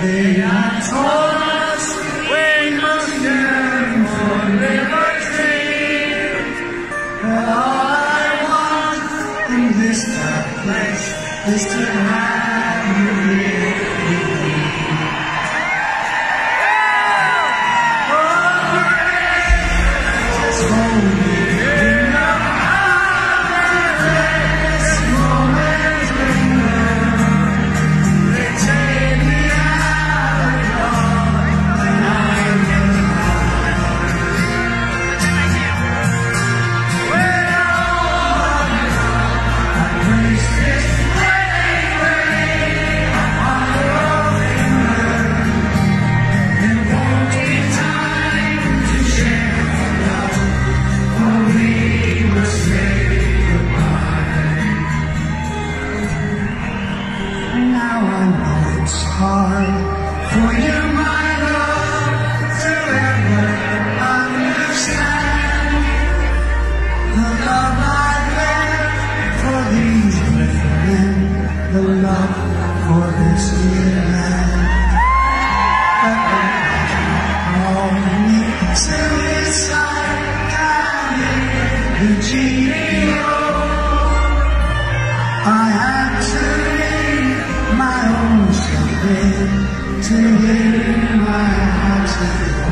They have told us we must yearn for liberty, but all I want in this dark place is to have you here with me. Oh, grace, just hold me in your arms. This moment linger. They take me out of dawn, and I will hide. When all my grace is wavering upon your finger, it won't be time to share love, for we must say goodbye. Now I know it's hard for you, my love, to ever understand the love I've left for these little men, the love for this dear land. But hold me to his side down in the GPO. I had to leave my own children to hear my heart go.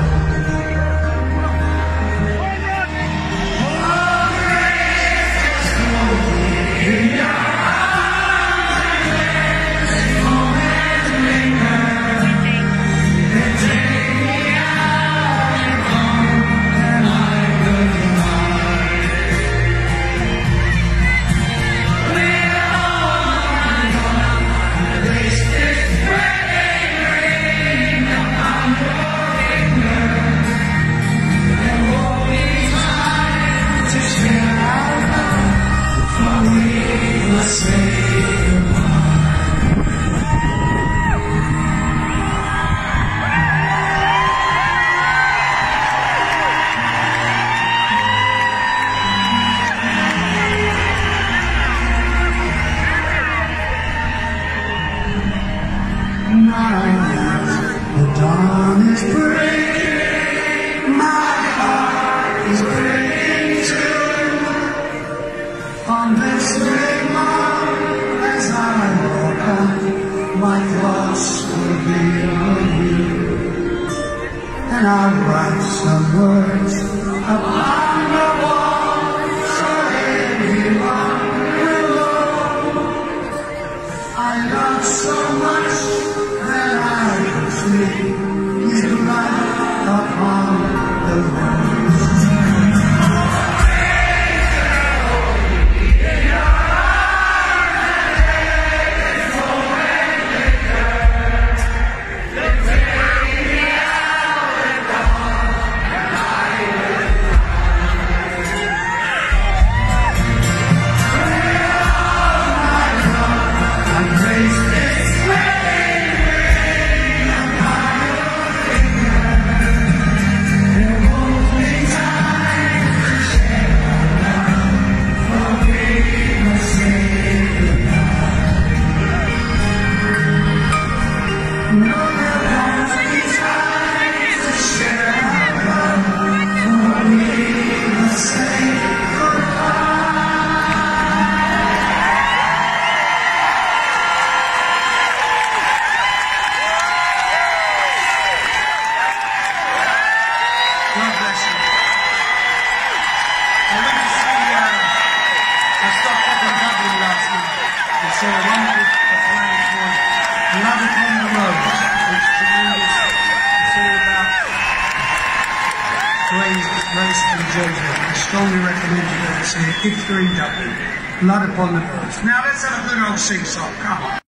Oh, grace, hold me in your arms, and this moment linger. They take me out and home, and I will hide. With all my heart, grace is wavering upon your finger. There won't be time to share our love, for we must say goodbye. Now that the dawn is breaking, my heart is breaking too. On this big morning, as I walk on, my thoughts will be on you, and I'll write some words upon the wall so everyone will know I love so much that I can see his light upon the rose. Grace and Joseph. I strongly recommend you go and see it if you're in Dublin. Blood upon the Rose. Now let's have a good old sing-song. Come on.